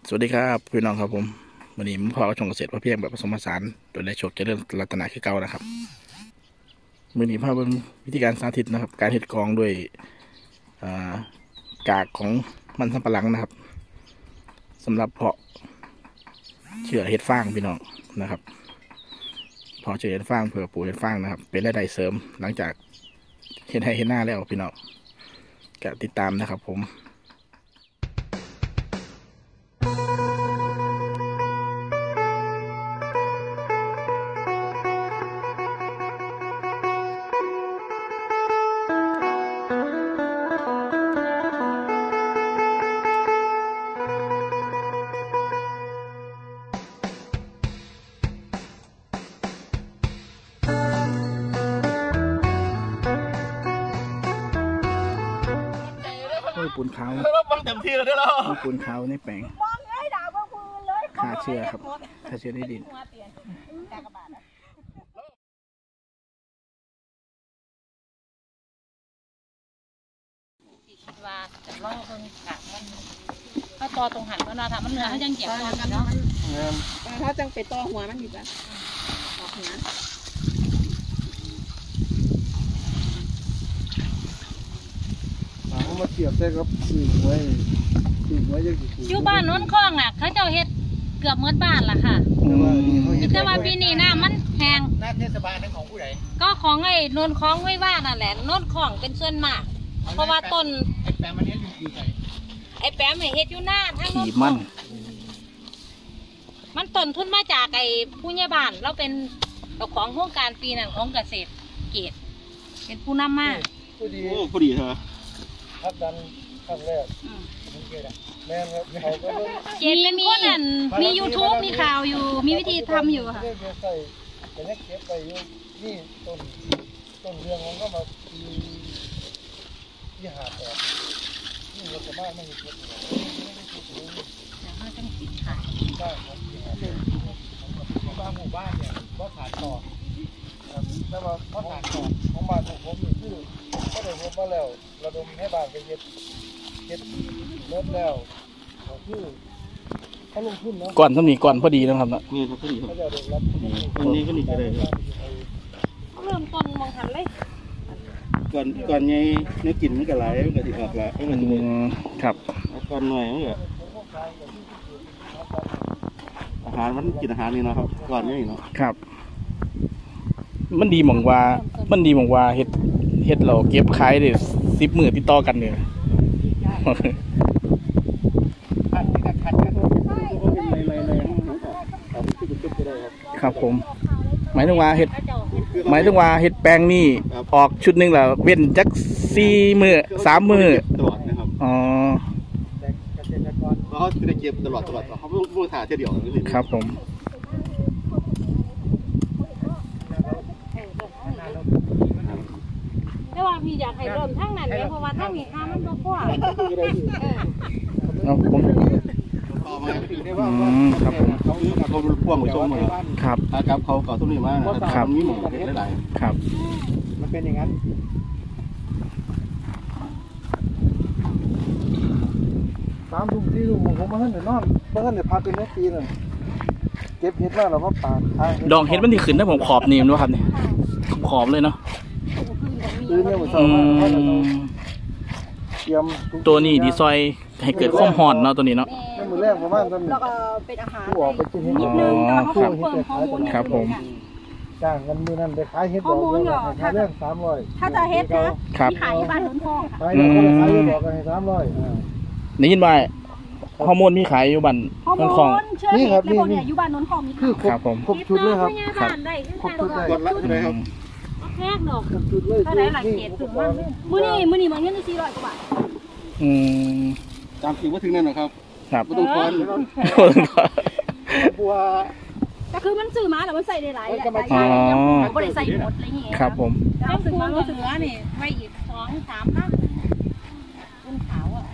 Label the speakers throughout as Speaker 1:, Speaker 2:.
Speaker 1: สวัสดีครับพี่น้องครับผมวันนี้ผมพอชงเกษตรพอเพียงแบบผสมผสานโดยในโชคเจริญรัตนาคือเก่านะครับวันนี้พาเป็นวิธีการสาธิตนะครับการเห็ดกองด้วยกากของมันสำปะหลังนะครับสำหรับเพาะเชื้อเห็ดฟางพี่น้องนะครับเพาะเชื้อเห็ดฟางเผื่อปลูกเห็ดฟางนะครับเป็นรายได้เสริมหลังจากเห็ดให้เห็ดหน้าแล้วพี่น้องก็ติดตามนะครับผมปูนขาวมันเต็มที่เลยได้แล้วปูนขาวในแปลงฆ่าเชื้อครับฆ่าเชื้อในดิน
Speaker 2: คิดว่าจะล่อเพิ่งกะมันถ้าตอตรงหันก็น่าทำมันเนื้อเขายังเก็บตอนเนาะ
Speaker 3: เขาจังไปต่อหัวมันอยู่จ้ะออกหัว
Speaker 4: มาเทียบได้ครับสี่หวยยัง
Speaker 2: อยู่บ้านโน้นคลองน่ะเขาเจ้าเฮ็ดเกือบเมื่อบ้านล่ะค่ะแต่ว่าปีนี้น้ำมันแห้ง
Speaker 4: หน้าเทศบาลนั่นของผู้ใด
Speaker 2: ก็ของไอ้โน้นคลองไม่ว่านั่นแหละโน้นคลองเป็นส่วนมากเพราะว่าต้น
Speaker 4: ไอ้แปมมันนี้อยู่ไหน
Speaker 2: ไอ้แปมเฮ็ดอยู่หน้าทั้งโน้นมันต้นทุนมาจากไอ้ผู้ใหญ่บ้านเราเป็นเจ้าของโครงการปีนั้นของเกษตรเกษเป็นผู้นำมา
Speaker 4: ผู้ดีเหรอครับดันครั้งแรกแม่ครับเขาก็
Speaker 2: เกษเป็นคนนั้นมี YouTube มีข่าวอยู่มีวิธีทำอยู่ค่ะ
Speaker 4: แต่เนี่ยเก็บไปอยู่นี่ต้นเรื่องของก็มาที่หาแต่นี่เราจะบ้านไม่มีเก็บเลย
Speaker 2: แต่เขาต้องติดขาย
Speaker 4: ได้ครับบ้านหมู่บ้านเนี่ยก็ขาดต่อแล้วมาเขาขาดต่อของบ้านผมมีชื่อเขาได้พบมาแล้วระดมให้บ้านไปเก็บเริ่มแล้วคือเขาลงทุนเนาะ
Speaker 1: ก่อนสำนีก่อนพอดีนะครับนะ
Speaker 4: นี่พอดีครับวันนี้ก็หนีไปเลย
Speaker 2: เขาเริ่มต้นมองหันเลย
Speaker 4: ก่อนไงเนื้อกินมันก็ไหลมันก็ติดออกละ
Speaker 1: ครับ
Speaker 4: ก่อนหน่อยมันก็อาหารมันกินอาหารนี่เนาะครับก่อนนี่เนาะ
Speaker 1: ครับมันดีมองว่าเฮ็ดเราเก็บขายได้10 มื้อติดต่อกันเนี่ยครับผมหมายถึงว่าเฮ็ดแปลงนี่ออกชุดหนึ่งแล้วเว้นจัก4 มื้อ3 มื้อ
Speaker 4: ตลอดนะครับ
Speaker 1: อ๋อ
Speaker 4: เขาจะเก็บตลอดเขาไม่ถ่ายเดียว
Speaker 1: ครับผม
Speaker 2: แต่ว่าพี่อยากให้เริ่มทั้งนั้นเลยเพราะว่าทั้งนี้ห้ามันบ่พอ
Speaker 1: เอาผม
Speaker 4: ครับเขาดูพ่วงไปชมมา
Speaker 1: ครับ
Speaker 4: ครับเขาก่อต้นนี้มากครับมีหมดหลาย
Speaker 1: ครับ
Speaker 4: มันเป็นอย่างนั้น3 ทุ่ม4 ทุ่มผมมาท่านเดี๋ยวนอนมาท่านเดี๋ยวพักเป็นเมื่อปีนึงเก็บเห็ดมาแล้วมาปาด
Speaker 1: ดองเห็ดมันที่ขึ้นได้ผมขอบนี่มั้ยครับเนี่ยขอบเลยเนาะตัวนี้ดีซอยให้เกิดความหอนเนาะตัวนี้เนาะ
Speaker 4: มือแรกประมาณนั้น
Speaker 3: แล้วก็เป็นอาหาร
Speaker 2: นิดนึงแล้วก็เพิ่มฮอร์โมน
Speaker 1: ครับผม
Speaker 4: จ้างกันมือนั้นไปขายเห็ดดอกขายเรื่อง300
Speaker 3: ถ้าจะเห็ดนะขายบ้านทุนทองค่ะ
Speaker 4: ขายดอกกันให้300
Speaker 1: นี่ยินว่าฮอร์โมนมีขายอยู่บ้านนนทอง
Speaker 3: นี่ครับนี่อยู่บ้านนนทองมี
Speaker 4: คือ
Speaker 1: ครับผม
Speaker 4: ครบชุดเลยครับ
Speaker 3: ครบชุดเลย
Speaker 4: ก่อนละใช่ไหมครับ
Speaker 2: แพงดอกก็ได้หลักเกตถึงว่ามื้อนี้มันเงินได้400 กว่าบาท
Speaker 4: ตามจริงว่าถึงนั่นนะครับ
Speaker 1: ครับ
Speaker 4: ไม่ต้องคอนบัว
Speaker 3: ก็คือมันซื้อมาแล้วมันใส่ได้หลายไม่ได้ใส่หมดอะไรอย่างเงี้ย
Speaker 1: ครับผม
Speaker 3: แล้วซื้อมาก็ซื้อนี่ไว้อีก2-3 ครั้งคุณขาวอ่ะ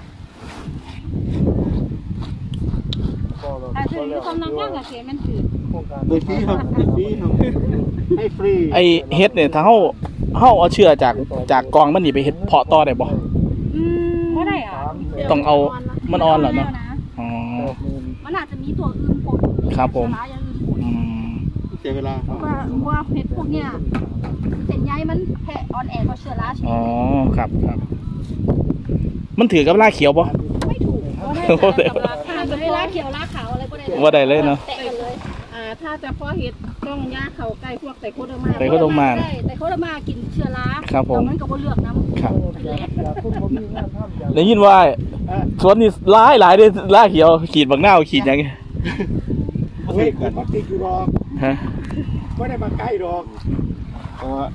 Speaker 3: แต่ถึงกำลังข้างกับเกมันถือ
Speaker 4: โดยฟรีครับให้ฟรี
Speaker 1: ไอเฮ็ดเนี่ยถ้าเฮาเอาเชื้อจากกองมันนี่ไปเฮ็ดเพาะต่อได้บ่
Speaker 2: ไม่ได้อ่ะ
Speaker 1: ต้องเอามันอ่อนเหรอเนาะ
Speaker 2: อ๋อ
Speaker 3: มันอาจจะมีตัวอื่นปน
Speaker 1: ครับผม
Speaker 3: เชื้อราอย่างอื่นปน
Speaker 1: อืม
Speaker 4: เสียเวลา
Speaker 3: ว่าเห็ดพวกเนี้ยเส้นใยมันแพ้ออนแอร์ก็เชื้อราชนิ
Speaker 1: อ๋อ
Speaker 3: ด
Speaker 1: ครับครับ มันถือกับลาเขียวปะ
Speaker 3: ไม่ถูก
Speaker 1: บ่ได้
Speaker 3: ถ้าเป็นลาเขียวลาขาวอะไรก็ได้
Speaker 1: ว่าได้เลยเนาะ
Speaker 3: แตะกันเลยถ้าจะเพาะเห็ดต้องย่าเขาไก่พวกไตโคเดอร์มา
Speaker 1: ไตโคเดอร์มา
Speaker 3: ได้ไตโคเดอร์มากินเชื้อรา
Speaker 1: ครับผม
Speaker 3: แล้วมันก็บ่เลือกน้ำ
Speaker 1: ครับ
Speaker 3: แหลก
Speaker 4: อยากคุณผมมีงานทำอยาก
Speaker 1: ได้ยินว่าสวนนี่หลายเลยลาเขียว ขีดบักหน้าวขีดหยังไง
Speaker 4: เฮ้ยคนมาติดอยู่หรอก
Speaker 1: ฮะ
Speaker 4: ไม่ได้มาใกล้หรอกเพราะว่า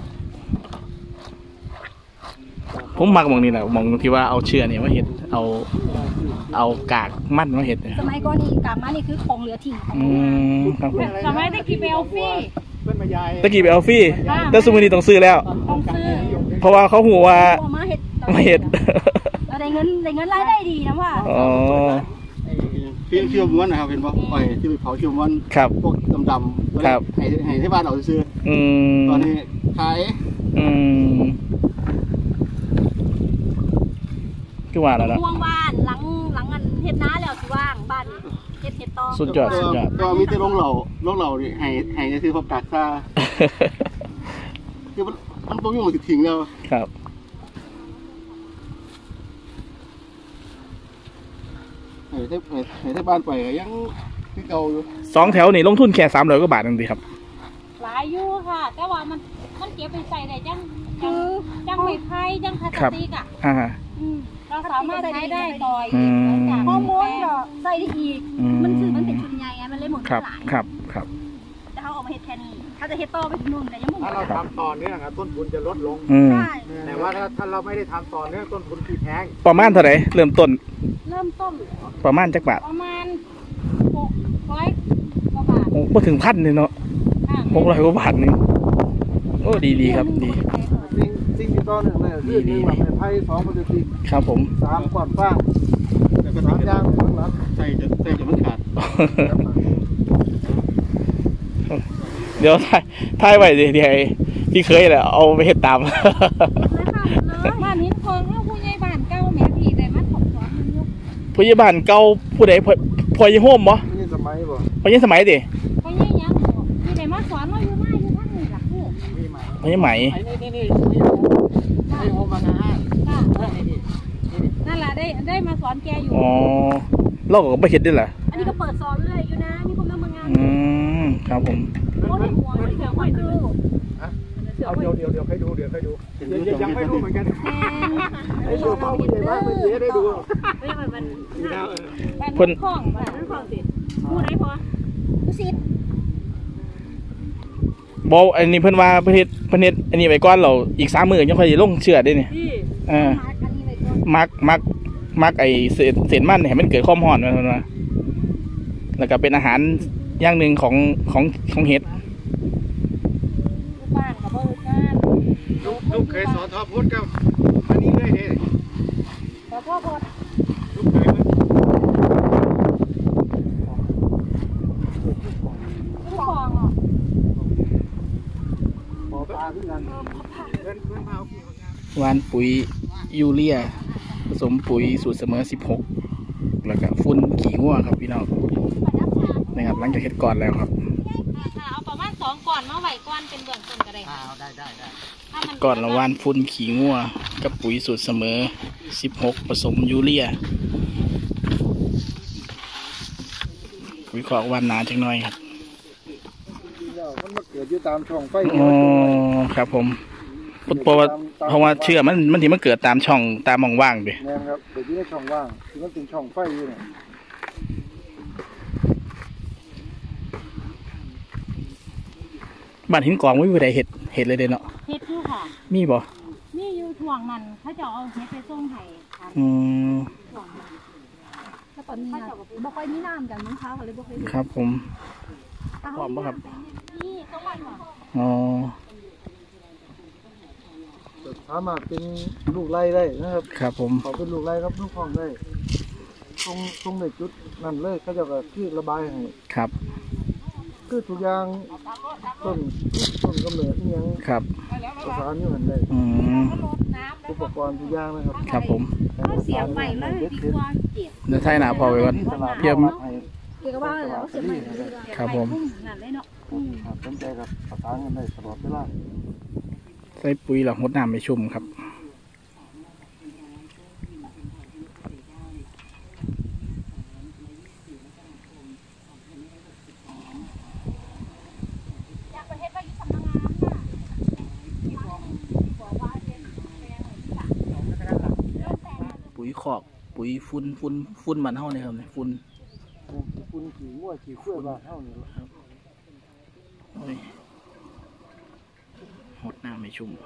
Speaker 1: ผมมักหมองนี่แหละหมองที่ว่าเอาเชื้อเนี่ยมาเห็ด เอากากมันมาเห็ดเนี่ย
Speaker 3: สมัยก่อนนี่กาบมันนี่คือของเหลือทิ้งของ
Speaker 1: อืมครับผม
Speaker 3: สมัยตะกี้ไปเอาฟรี
Speaker 4: เพื่อนมายาย
Speaker 1: ตะกี้ไปเอาฟรี่แต่สมัยนี้ต้องซื้อแล้ว
Speaker 3: ต้องซื้อ
Speaker 1: เพราะว่าเขาหัวว่า
Speaker 3: เอามาเห็ด
Speaker 1: มาเห็ด
Speaker 3: เราได้เงินรายได้ดีนะว่า
Speaker 1: อ๋อ
Speaker 4: เพียงเชื่อมม้วนนะครับเห็นป่ะปล่อยที่ไปเผาเชื่อมม้วน
Speaker 1: ครับ
Speaker 4: พวกดำๆ
Speaker 1: ครับ
Speaker 4: ให้ที่บ้านเราซื้อ
Speaker 1: อืม
Speaker 4: ตอนนี้ขาย
Speaker 1: อืมคือว่าแล้วนะ
Speaker 3: ว่างบ้านหลังอันเฮ็ดนาแล้วสิว่างบ้านเฮ็ดต่อ
Speaker 1: สุดยอดสุดยอด
Speaker 4: ก็มีแต่โรงเรานี่ให้ในซื้อพวกกากซ่าคือมันต้องยุ่งกับทิ้งแล้ว
Speaker 1: ครับ
Speaker 4: ให้ที่บ้านไปก็ยังคือเก่าอยู่
Speaker 1: 2 แถวนี่ลงทุนแค่300 กว่าบาทนึงดีครับ
Speaker 2: หลายอยู่ค่ะ แต่ว่ามันเก็บไปใส่ได้จังไม่ไผ่จังพลาสติกอ่ะ
Speaker 1: อ่า
Speaker 2: เราสามารถใช้ได้ต่อ
Speaker 1: อื
Speaker 2: อีก
Speaker 1: ม
Speaker 2: หลังจาก
Speaker 3: ฮอร์โมนก็ใส่ได้อีก
Speaker 1: อืม
Speaker 3: มันเป็นชุดใหญ่ไงมันเลยหมด
Speaker 1: ครับ
Speaker 3: หลาย
Speaker 1: ครับครับ
Speaker 3: แต่เขาเอามาเฮ็ดแค่นี้ถ้าจะเฮ็ดต่อไปถึงนู่นแต่ยังบ่หม
Speaker 4: ถ้า
Speaker 3: ด
Speaker 4: เราทำตอนนี้ต้นทุนจะลดลง
Speaker 1: อืม
Speaker 3: ใช่
Speaker 4: แต่ว่าถ้าเราไม่ได้ทำตอนนี้ต้นทุนที่แพง
Speaker 1: ประมาณเท่าไหร่เริ่มต้น
Speaker 2: เริ่มต้น
Speaker 1: ประมาณจักบาท
Speaker 2: ประมาณ600 กว่าบาท
Speaker 1: โอ้บ่ถึงพันเลยเนาะ
Speaker 2: ค่ะ
Speaker 1: 600 กว่าบาทนึงโอ้ดีครับดี
Speaker 4: สิ่งที่ต้นหนึ่งเลยคือหนึ่งแบบไทย2 ปฏิทิน
Speaker 1: ครับผม
Speaker 4: 3 ก่อนฟ้างแต่ก็3 อย่างข้างหลังใส่จะมันขาด
Speaker 1: เดี๋ยวถ่ายไว้ดิที่ให้ที่เคยแหละเอาไปเฮ็ดตาม
Speaker 2: บ้านหินคองแล้วผู้ใหญ่บ้านเก่าแม่พี่ได้มาถมสอนมันอยู่
Speaker 1: ผู้ใหญ่บ้านเก่าผู้ใดพ่อยี่โฮมบ่
Speaker 4: นี่สมัยบ่
Speaker 1: พ่อยี่สมัยดิ
Speaker 2: ผู้ใหญ่ยังพี่ได้มาสอนเราอยู่มาอยู่ทางนี้ล่ะคือ
Speaker 4: มีใหม่
Speaker 1: พ่อยี่ไหม
Speaker 4: ไอ้นี่ไอ้โฮมางาน
Speaker 2: ค่ะนั่นแหละได้มาสอนแกอยู่
Speaker 1: อ๋อเราก็บ่เฮ็ดด้วยล่ะ
Speaker 3: อันนี้ก็เปิดสอนเรื่อยอยู่นะมีคนมางาน
Speaker 1: อืมครับผม
Speaker 3: โอ้ยหัวเสือค่อยดู
Speaker 4: เอาเดี๋ยวให้ดูยังไม่รู้เหมือนกัน
Speaker 3: แทน
Speaker 4: ไอ้ตัวเป้าผู้ใหญ่บ้านมันเสียได้ดู
Speaker 3: เฮ้ยมัน
Speaker 4: ดีแล้ว
Speaker 2: บ้านหินคองบ้าน
Speaker 3: นั่นของสิพูดได้พอผู้สิทธิ์
Speaker 1: บ่อันนี้เพิ่นว่าเพิ่นเฮ็ดอันนี้ไว้ก่อนเราอีก3 มื้อยังค่อยสิลงเชื่อได้นี่
Speaker 3: ที่
Speaker 1: อ่า
Speaker 3: อันนี้เลยก็
Speaker 1: มักไอ้เศษมันให้มันเกิดความร้อนมันว่าแล้วก็เป็นอาหารอย่างหนึ่งของเห็ด
Speaker 2: บ้านกับบ้านกัน
Speaker 4: ลูกเคยสอนทอพุทธกับอันนี้เลยเนี่ย
Speaker 2: แต่พ่อพอ
Speaker 4: ลูกเคยมัน
Speaker 2: ผู้ฟองอ่ะ
Speaker 4: พอปลาขึ้นกันเพื่อนพาเอาขี้เขาเนี่ย
Speaker 1: หวานปุ๋ยยูเรียผสมปุ๋ยสูตรเสมอ16แล้วก็ฟุ้นขี้งัวครับพี่น้องนะครับหลังจากเฮ็ดก่อนแล้วครับ
Speaker 2: ค่ะเอาประมาณ2ก่อนมาไว้ก่อนเป็นเบื้องต้นก็ได้ค่ะ
Speaker 4: ได้
Speaker 2: ถ้ามัน
Speaker 1: ก่อนละหวานฟุ้นขี้งัวกับปุ๋ยสูตรเสมอ16ผสมยูเรียวิเคราะห์วันหนาจังหน่อยครับ
Speaker 4: มันมาเกิดอยู่ตามช่องไฟ
Speaker 1: อ๋อครับผมเพราะว่าเชื่อมันที่มันเกิดตามช่องตามหม่องว่างดิ
Speaker 4: แน่ครับเดี๋ยวที่ได้ช่องว่างที่มันเป็นช่องไฟอยู่เนี่ย
Speaker 1: บ้านหินกองไม่มีใครเห็ดเลยเด้เนาะ
Speaker 2: เฮ็ดอยู่ค่ะ
Speaker 1: มีบ่
Speaker 2: นี่อยู่ช่วงนั้นเขาจะเอาเฮ็ดไปส่งให้ค่ะ
Speaker 1: อืม
Speaker 2: ช่วงนั้น
Speaker 3: ถ้าตอนนี้บ่ค่อยมีน้ำกันมั้งคะก็เลยบ่ค่อยเห็น
Speaker 1: ครับผมพร้อมป่ะครับ
Speaker 2: นี่ต้องวันก่อน
Speaker 1: อ๋อ
Speaker 4: สามารถเป็นลูกไล่ได้นะครับ
Speaker 1: ครับผม
Speaker 4: เขาเป็นลูกไล่ครับลูกฟองได้ตรงในจุดนั่นเลยเขาจะแบบคือระบายให้
Speaker 1: ครับ
Speaker 4: คือทุกอย่างต้นกำเนิดนี่ยัง
Speaker 1: ครับ
Speaker 4: ประสานอยู่หันได้
Speaker 1: อืม
Speaker 4: อุปกรณ์ทุกอย่างนะครับ
Speaker 1: ครับผม
Speaker 3: เสียงใหม่เลยดีกว่าเจ็บ
Speaker 1: เดี๋ยวท้ายหนาพอไปก่อน
Speaker 4: ที่ตลาด
Speaker 1: เพียม
Speaker 4: ให้
Speaker 3: เกี่ยวกับว่าแล้วเสียใหม่
Speaker 1: ครับผม
Speaker 3: นั่นเลยเนาะ
Speaker 4: สนใจกับประสานกันได้ตลอดเวลา
Speaker 1: ใส่ปุ๋ยหลังหดน้ำไม่ชุ่มครับปุ๋ยคอกปุ๋ยฝุ่นมันเท่านี่ครับเนี่ยฝุ่น
Speaker 4: คุณขี่งัวขี่ขั้วบ้านเฮานี่ล่ะ
Speaker 1: โอ้ยหดน้ำไม่ชุ่ม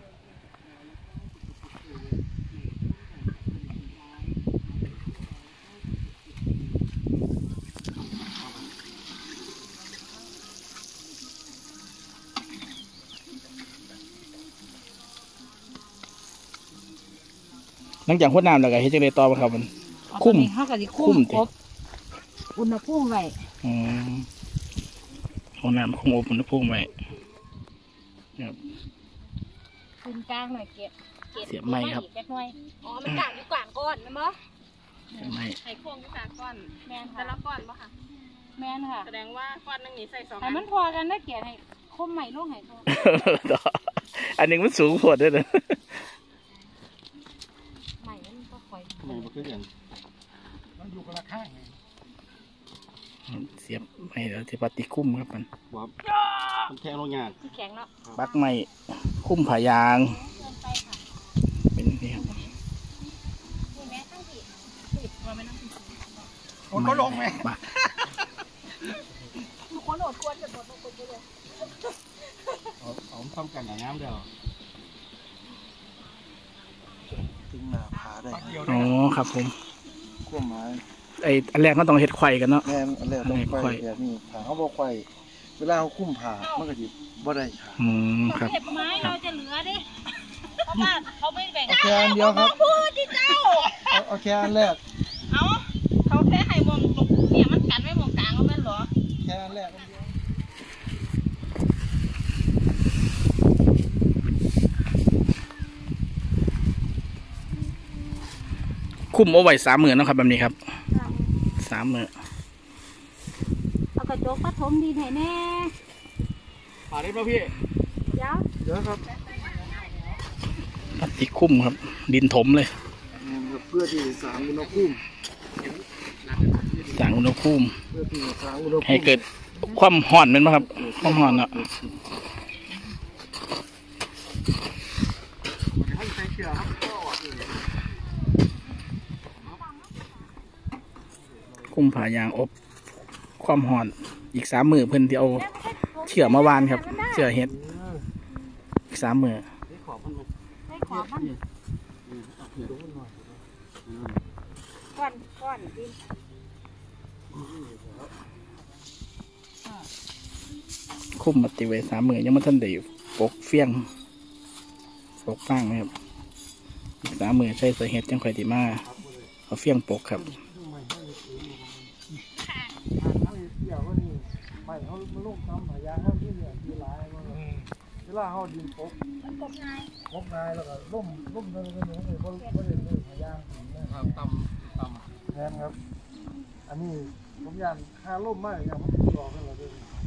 Speaker 1: หลังจากหดน้ำแล้วก็เฮ็ดจังได๋ต่อบ่ครับมัน คุ้ม
Speaker 3: เขาก็สิ
Speaker 1: คุ้
Speaker 3: คุ้
Speaker 1: ม
Speaker 3: ม
Speaker 1: ติ
Speaker 3: ครบอุณหภูมิไว้
Speaker 1: อืมเอาน้ำคงอบอุณหภูมิไว้ครับ
Speaker 3: คุณกลางหน่อยเก็บ
Speaker 1: เสียบไม้ครับ
Speaker 3: เก็บหน่อยอ๋อมันกลางอยู่กลางก้อนนะมั้ง
Speaker 1: เสียบไม้
Speaker 2: ไข่โครงที่สาก้อน
Speaker 3: แม่น
Speaker 2: แต่
Speaker 3: ค่ะ
Speaker 2: ละก้อนปะค่ะ
Speaker 3: แม่นค่ะ
Speaker 2: แสดงว่าก้อนหนึงนี่ใส่2
Speaker 3: ให้มันพอกันได้เกียรติให้คมใหม่ลงให้พอ
Speaker 1: อันหนึ่งมันสูงโพดด้วยนะ
Speaker 3: ใหม่มันก็ค่อย
Speaker 4: ไม่บ่คือกันมันอยู่คนละข้างไง
Speaker 1: เสียบไม้แล้วที่ปฏิคุ้มครับมัน
Speaker 4: บ่มันแทงลงยาก
Speaker 3: ที่แข็งเนาะ
Speaker 1: ปักไม้คุ้มผายาง
Speaker 3: เกินไปค่ะ
Speaker 1: เป็นนี่ครับ
Speaker 3: นี่แม่ตั้งผิดว่าไม่ต้องผิด
Speaker 4: คนก็ลงไหม
Speaker 1: ปัก
Speaker 3: ทุกคนอดควรจะอดควรไปเลย
Speaker 4: เอาทำกันอย่างน้ำเดียวถึงหน้าผาได้
Speaker 1: อ๋อครับผม
Speaker 4: ความหมาย
Speaker 1: ไอ้อันแรกก็ต้องเฮ็ดไข่กันเนาะ
Speaker 4: แม่นอันแรกต้องไฟแบบนี้ถ้าเขาบ่ไฟเวลาเขาคุ้มผ่ามันก็สิบ่ได้ค่ะ
Speaker 1: อืมครับ
Speaker 3: เก็บไม้เราจะเหลือดิเพราะว่าเขาไม่แบ่ง
Speaker 4: เอาแค่อันเดียวครับ
Speaker 3: พูดดิเจ้า
Speaker 4: เอาแค่อันแรก
Speaker 2: เอาเขาแค่ไข่มองตรงเนี่ยมันกันไว้มองกลางก็แม่นเหรอ
Speaker 4: แค่อันแรกอันเดียว
Speaker 1: คุ้มเอาไว้30,000เนาะครับแบบนี้ครับ30,000
Speaker 3: เอากระจกปัดถมดินให้แน่
Speaker 4: ผ่าได้ป่ะพี่
Speaker 3: เดี๋ยว
Speaker 4: เดี๋ยวครับ
Speaker 1: ปฏิคุ้มครับ ดินถมเลย
Speaker 4: เพื่อที่จะสร้างอุณหภูมิ
Speaker 1: จากอุณหภูมิ
Speaker 4: เพื่อที่จะสร้างอุณหภูมิ
Speaker 1: ให้เกิดความห่อนเป็นไหมครับ ความห่อนเนาะ
Speaker 4: ให้ใส่เกลือครับก็ออกเลย
Speaker 1: คุ้มผายางอบความห่อนอีก3 มื้อเพิ่นที่เอาเชื่อมาวานครับเชื่อเฮ็ดอีก3 มื้อ
Speaker 4: นี่ขอบมันไหม
Speaker 3: ให้ขอบมัน
Speaker 4: เอาเกลือลงมันหน่อย
Speaker 3: ก้อนดิน
Speaker 1: คุ้มมาติไว้3 มื้อยังไม่ทันได้ปกเฟี้ยงปกฟางนะครับอีก3 มื้อใช้สาเฮ็ดจังค่อยสิมาเอาเฟี้ยงปกครับ
Speaker 4: เดี๋ยวว่านี่ไม่เขามาลงทำหายาเขาที่เนี่ยที่ร้ายมันเวลาเขาดินปก
Speaker 3: มันกบไง
Speaker 4: พบนายแล้วก็ล่มกันเลยเพราะได้เลยหายาครับต่ำแทนครับ อันนี้ผมยันค่าล่มมากอย่างผมรอกันเลย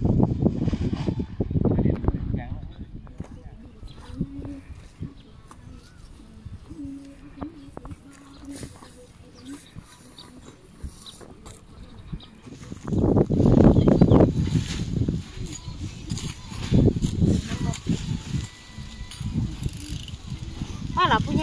Speaker 3: ว่าหลับผู้ใหญ่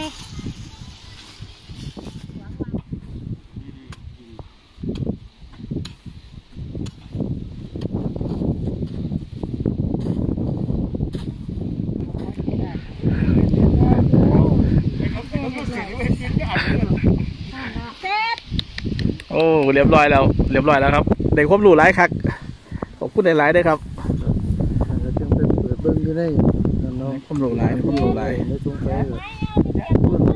Speaker 1: โอ้เรียบร้อยแล้วครับได้ความรู้หลายคักขอบคุณหลายๆด้วยครับ
Speaker 4: แล้วจึงเป็นเปิดเบิ้งอยู่ในนั่นเนาะ
Speaker 1: ความรู้หลาย
Speaker 4: ในช่วงไปพูด